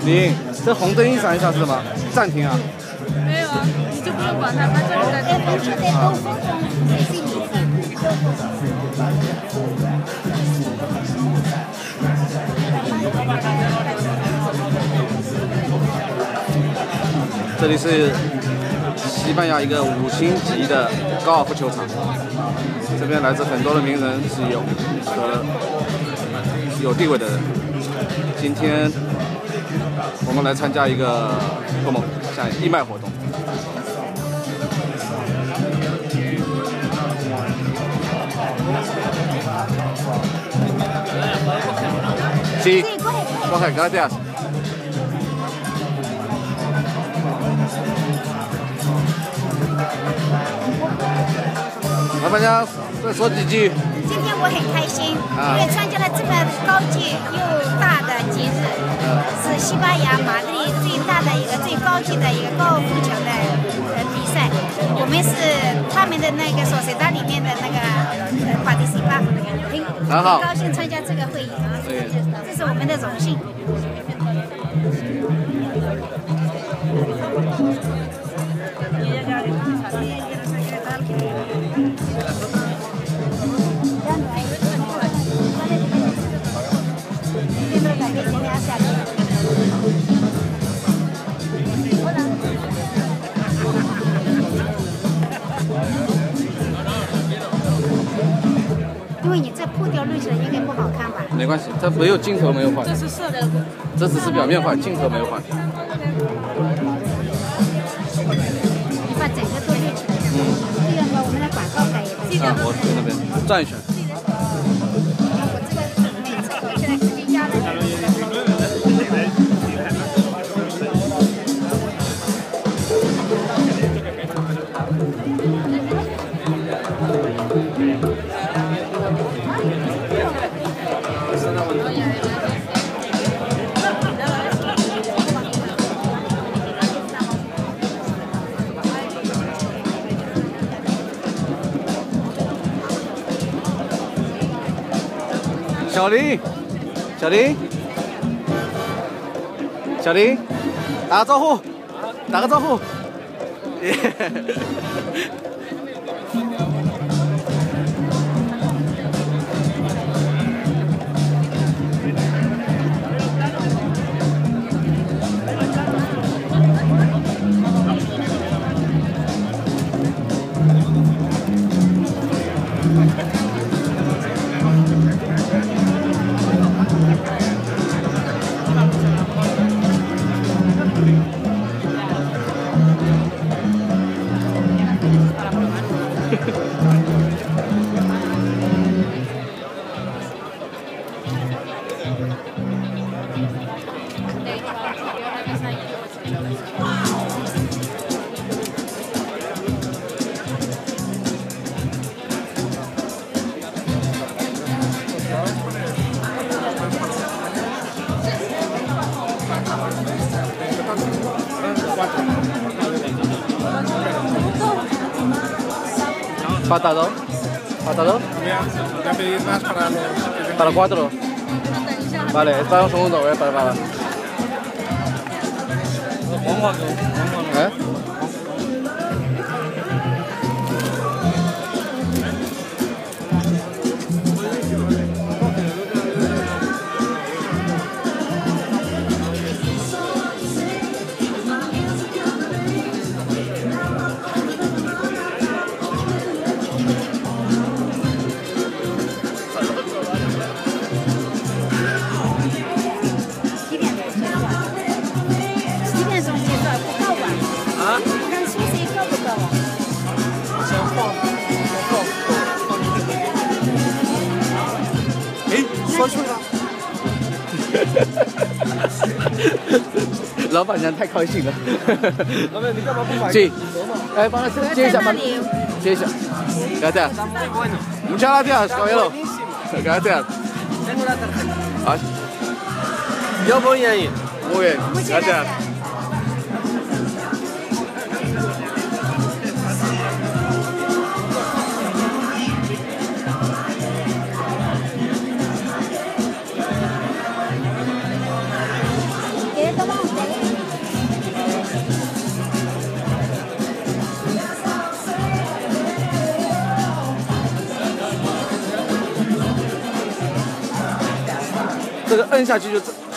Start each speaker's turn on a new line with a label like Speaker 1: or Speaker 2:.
Speaker 1: 你这红灯一闪一下是吗？暂停啊？
Speaker 2: 没有啊，你就不用管它，它就是在
Speaker 3: 风就在兜风中，也是你
Speaker 1: 这里是西班牙一个5星级的高尔夫球场，这边来自很多的名人是有地位的人。今天我们来参加一个像义卖活动。Sí, coge, gracias.老板娘，再说几句。
Speaker 3: 今天我很开心，因为参加了这么高级又大的节日，是西班牙马德里最大的一个最高级的一个高尔夫球的比赛。我们是他们的那个索塞达里面的那个participa，很高兴参加这个会议，这是我们的荣幸。因为你这铺掉绿色应该不好看吧？
Speaker 1: 没关系，它没有镜头没有换。
Speaker 2: 这是色的，
Speaker 1: 这只是表面换，镜头没有换。
Speaker 3: 你把整个都绿起来。这样把我们的广告改一下。
Speaker 1: 我去那边转一圈。
Speaker 3: 我这个每次走起来直接压在。
Speaker 1: 小林，小林，小林，打个招呼，打个招呼。¿Patado? ¿Patado? ¿Para 4? Vale, espera un segundo, voy a preparar. ¿Eh?老板娘太高兴了。老板，你干嘛不买？对，哎，帮他接一下，帮接一下。Gracias. Muchas gracias, caballero. Gracias. Ah. Yo voy ahí. Muy bien. Gracias.
Speaker 3: ¿Quieres tomar?
Speaker 1: 这个摁下去就